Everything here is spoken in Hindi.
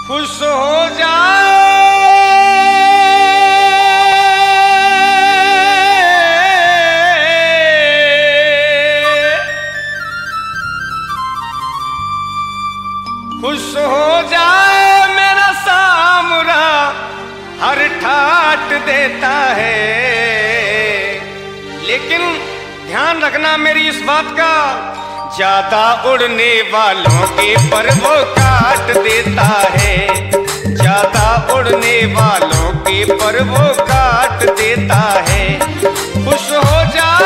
खुश हो जाए खुश हो जाए मेरा सामरा हर ठाट देता है। लेकिन ध्यान रखना मेरी इस बात का, ज्यादा उड़ने वालों के पर वो काट देता है। ज्यादा उड़ने वालों के पर वो काट देता है। खुश हो जा